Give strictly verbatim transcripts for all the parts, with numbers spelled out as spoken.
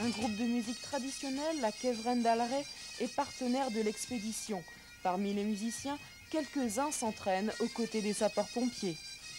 Un groupe de musique traditionnelle, la Kevren d'Alray, est partenaire de l'expédition. Parmi les musiciens, quelques-uns s'entraînent aux côtés des sapeurs-pompiers.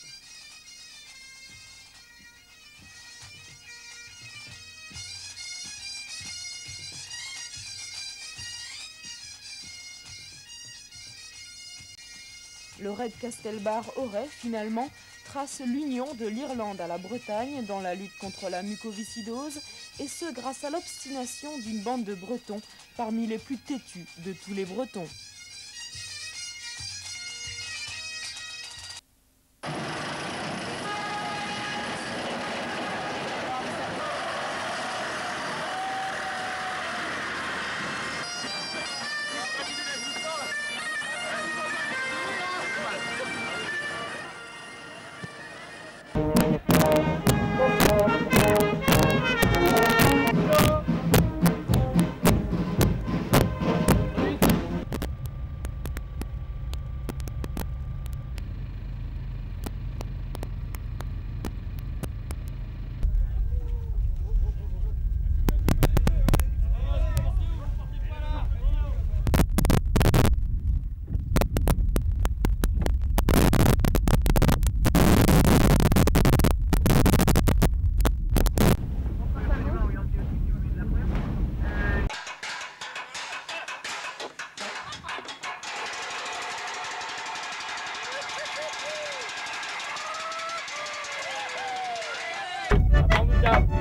Le raid Castelbar-Auray, finalement, trace l'union de l'Irlande à la Bretagne dans la lutte contre la mucoviscidose, et ce grâce à l'obstination d'une bande de Bretons parmi les plus têtus de tous les Bretons. Formidable.